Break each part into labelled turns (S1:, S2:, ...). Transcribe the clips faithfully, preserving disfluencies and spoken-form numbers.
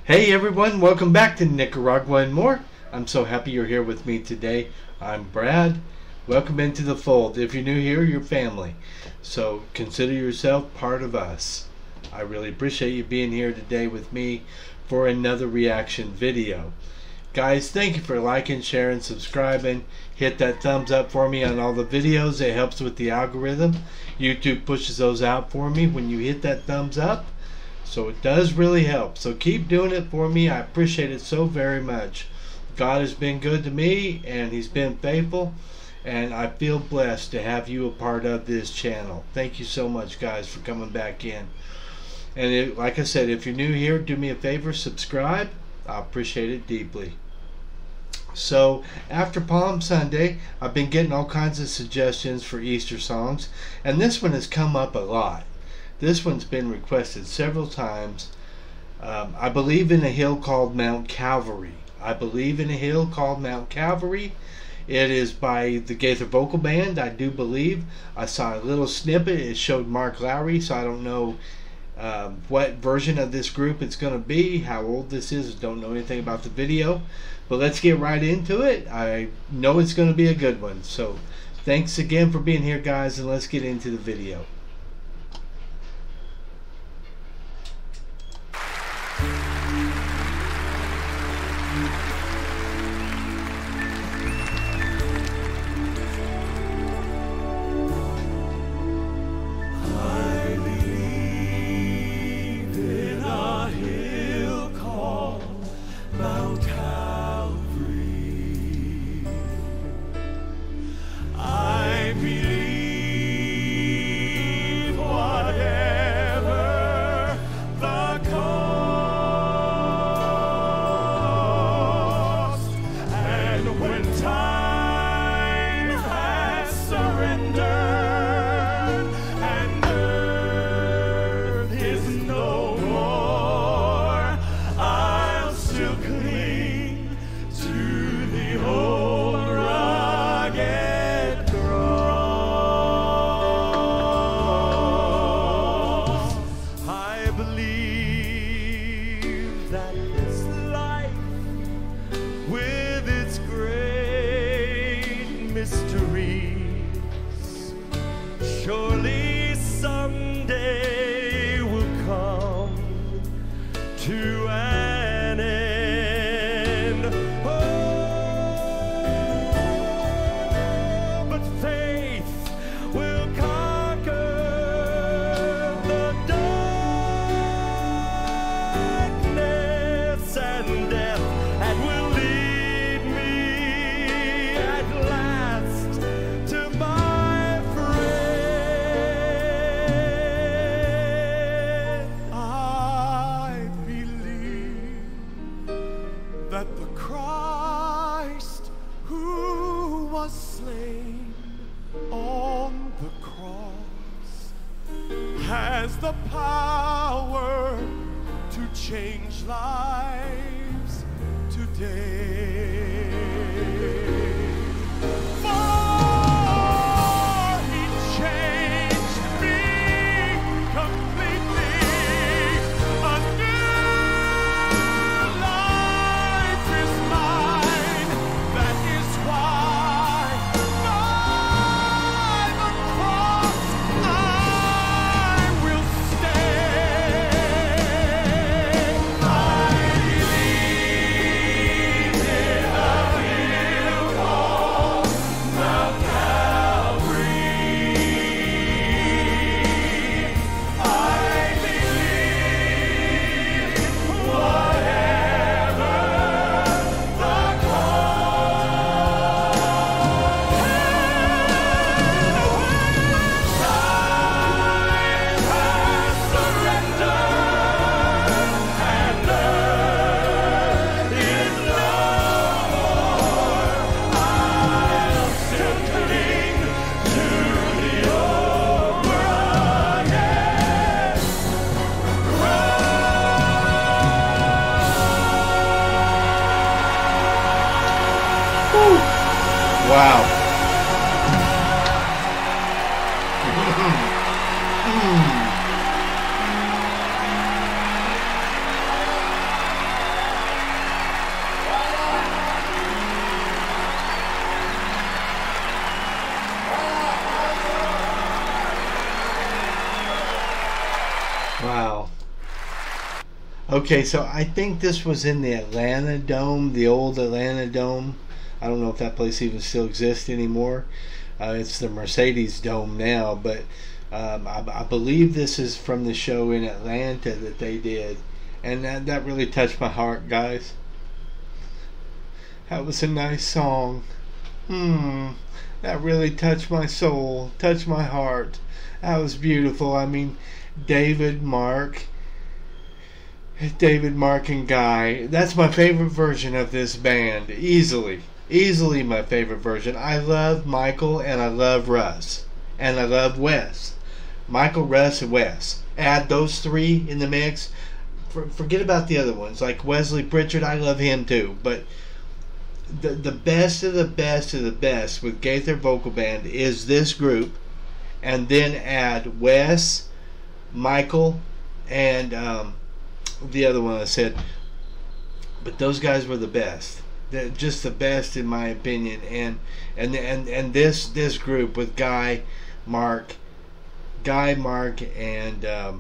S1: Hey everyone, welcome back to Nicaragua and More. I'm so happy you're here with me today. I'm Brad. Welcome into the fold. If you're new here, you're family. So consider yourself part of us. I really appreciate you being here today with me for another reaction video. Guys, thank you for liking, sharing, subscribing. Hit that thumbs up for me on all the videos. It helps with the algorithm. YouTube pushes those out for me when you hit that thumbs up. So it does really help. So keep doing it for me. I appreciate it so very much. God has been good to me and He's been faithful. And I feel blessed to have you a part of this channel. Thank you so much, guys, for coming back in. And it, like I said, if you're new here, do me a favor, subscribe. I appreciate it deeply. So after Palm Sunday, I've been getting all kinds of suggestions for Easter songs. And this one has come up a lot. This one's been requested several times. Um, I believe in a hill called Mount Calvary. I believe in a hill called Mount Calvary. It is by the Gaither vocal band, I do believe. I saw a little snippet. It showed Mark Lowry, so I don't know um, what version of this group it's going to be, how old this is. I don't know anything about the video. But let's get right into it. I know it's going to be a good one. So thanks again for being here, guys, and let's get into the video.
S2: Surely someday will come to an end. Oh, but faith will conquer the darkness and death, and will lead me at last to my that the Christ who was slain on the cross has the power to change lives today. For He changed me completely. A
S1: Wow. Okay, so I think this was in the Atlanta Dome, the old Atlanta Dome. I don't know if that place even still exists anymore. Uh, it's the Mercedes Dome now, but um, I, I believe this is from the show in Atlanta that they did. And that, that really touched my heart, guys. That was a nice song. Hmm. That really touched my soul, touched my heart. That was beautiful. I mean, David, Mark, David, Mark, and Guy. That's my favorite version of this band. Easily. Easily my favorite version. I love Michael and I love Russ. And I love Wes. Michael, Russ, and Wes. Add those three in the mix. For, forget about the other ones. Like Wesley Pritchard, I love him too. But the the best of the best of the best with Gaither Vocal Band is this group. And then add Wes, Michael, and um, the other one I said. But those guys were the best. They're just the best in my opinion. And and and and this this group with Guy, Mark, Guy, Mark, and um,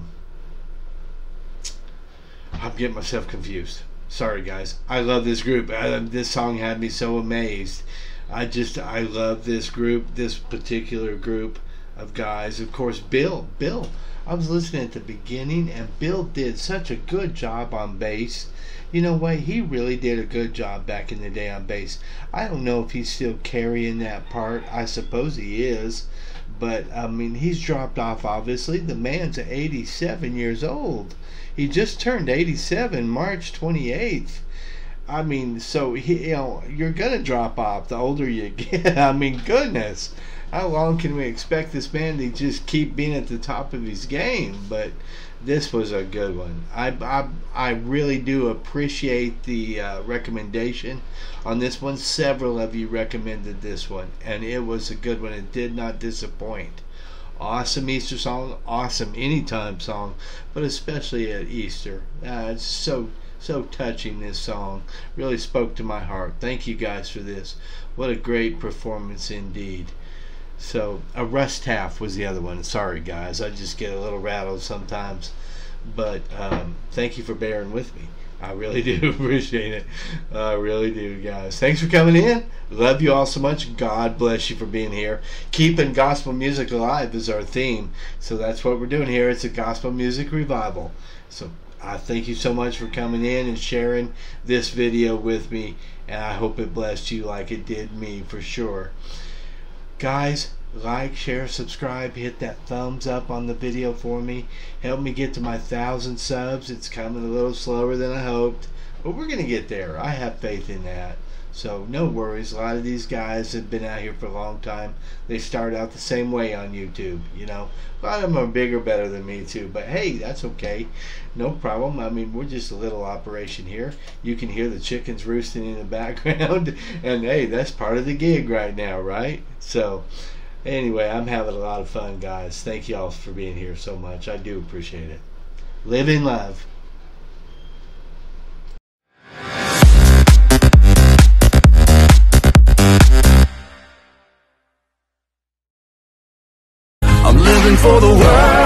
S1: I'm getting myself confused. Sorry, guys. I love this group. I, this song had me so amazed. I just I love this group, this particular group of guys. Of course, Bill. Bill. I was listening at the beginning, and Bill did such a good job on bass. You know what? He really did a good job back in the day on bass. I don't know if he's still carrying that part. I suppose he is. But, I mean, he's dropped off, obviously. The man's eighty-seven years old. He just turned eighty-seven March twenty-eighth. I mean, so, he, you know, you're going to drop off the older you get. I mean, goodness. How long can we expect this man to just keep being at the top of his game? But this was a good one. I, I, I really do appreciate the uh, recommendation on this one. Several of you recommended this one, and it was a good one. It did not disappoint. Awesome Easter song, awesome anytime song, but especially at Easter. Uh, it's so so touching. This song really spoke to my heart. Thank you guys for this. What a great performance indeed. So, a Russ Taff was the other one. Sorry, guys. I just get a little rattled sometimes. But, um, thank you for bearing with me. I really do appreciate it. I really do, guys. Thanks for coming in. Love you all so much. God bless you for being here. Keeping gospel music alive is our theme. So, that's what we're doing here. It's a gospel music revival. So, I thank you so much for coming in and sharing this video with me. And I hope it blessed you like it did me for sure. Guys, like, share, subscribe, hit that thumbs up on the video for me. Help me get to my thousand subs. It's coming a little slower than I hoped, but we're going to get there. I have faith in that. So no worries. A lot of these guys have been out here for a long time. They start out the same way on YouTube, you know. A lot of them are bigger, better than me too, but hey, that's okay. No problem. I mean, we're just a little operation here. You can hear the chickens roosting in the background, and hey, that's part of the gig right now, right? So anyway, I'm having a lot of fun, guys. Thank you all for being here so much. I do appreciate it. Live in love.
S2: I'm living for the world.